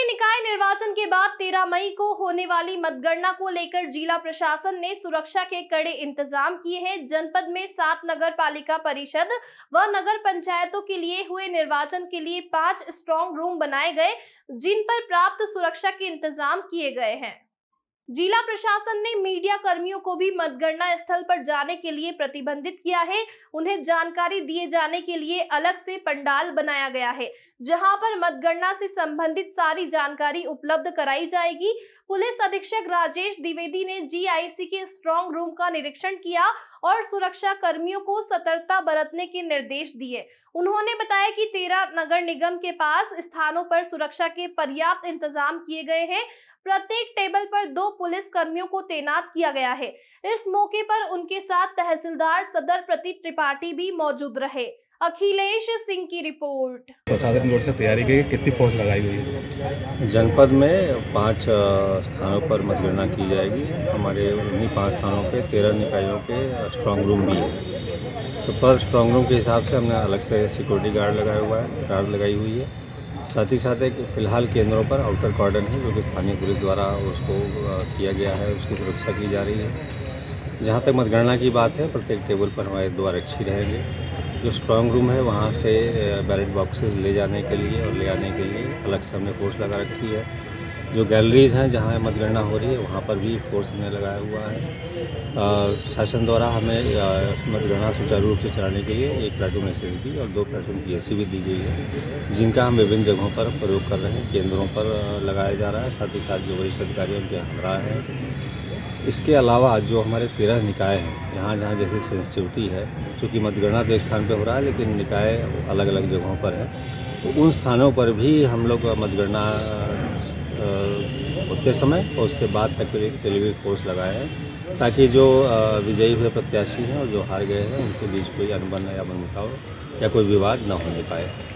स्थानीय निकाय निर्वाचन के बाद 13 मई को होने वाली मतगणना को लेकर जिला प्रशासन ने सुरक्षा के कड़े इंतजाम किए हैं। जनपद में 7 नगर पालिका परिषद व नगर पंचायतों के लिए हुए निर्वाचन के लिए 5 स्ट्रांग रूम बनाए गए, जिन पर प्राप्त सुरक्षा के इंतजाम किए गए हैं। जिला प्रशासन ने मीडिया कर्मियों को भी मतगणना स्थल पर जाने के लिए प्रतिबंधित किया है। उन्हें जानकारी दिए जाने के लिए अलग से पंडाल बनाया गया है, जहां पर मतगणना से संबंधित सारी जानकारी उपलब्ध कराई जाएगी। पुलिस अधीक्षक राजेश द्विवेदी ने जीआईसी के स्ट्रांग रूम का निरीक्षण किया और सुरक्षा कर्मियों को सतर्कता बरतने के निर्देश दिए। उन्होंने बताया कि 13 नगर निगम के पास स्थानों पर सुरक्षा के पर्याप्त इंतजाम किए गए हैं। प्रत्येक टेबल पर 2 पुलिस कर्मियों को तैनात किया गया है। इस मौके पर उनके साथ तहसीलदार सदर प्रदीप त्रिपाठी भी मौजूद रहे। अखिलेश सिंह की रिपोर्ट। प्रशासन की ओर से तैयारी की कितनी फोर्स लगाई हुई है? जनपद में 5 स्थानों पर मतगणना की जाएगी। हमारे उन्हीं 5 स्थानों पे 13 निकायों के स्ट्रांग रूम भी है। तो पर स्ट्रांग रूम के हिसाब से हमने अलग से सिक्योरिटी गार्ड लगाई हुई है। साथ ही साथ एक फ़िलहाल केंद्रों पर आउटर कॉर्डन है, जो कि स्थानीय पुलिस द्वारा उसको किया गया है, उसकी सुरक्षा की जा रही है। जहाँ तक मतगणना की बात है, प्रत्येक टेबल पर हमारे 2 आरक्षी रहेंगे। जो स्ट्रांग रूम है वहाँ से बैलेट बॉक्सेस ले जाने के लिए और ले आने के लिए अलग से हमने फोर्स लगा रखी है। जो गैलरीज हैं जहाँ मतगणना हो रही है वहाँ पर भी फोर्स हमने लगाया हुआ है। शासन द्वारा हमें मतगणना सुचारू रूप से चलाने के लिए 1 प्लाटून एसएसबी और 2 प्लाटून पीएससी भी दी गई है, जिनका हम विभिन्न जगहों पर प्रयोग कर रहे हैं, केंद्रों पर लगाया जा रहा है। साथ ही साथ जो वरिष्ठ अधिकारी उनके हमरा हैं। इसके अलावा जो हमारे 13 निकाय हैं, जहाँ जहाँ जैसे सेंसिटिविटी है, चूँकि मतगणना तो एक स्थान पर हो रहा है लेकिन निकाय अलग अलग जगहों पर है, तो उन स्थानों पर भी हम लोग मतगणना होते समय और उसके बाद तक के लिए फोर्स लगाए हैं, ताकि जो विजयी हुए प्रत्याशी हैं और जो हार गए हैं उनके बीच कोई अनबन या मनमुटाव या कोई विवाद न होने पाए।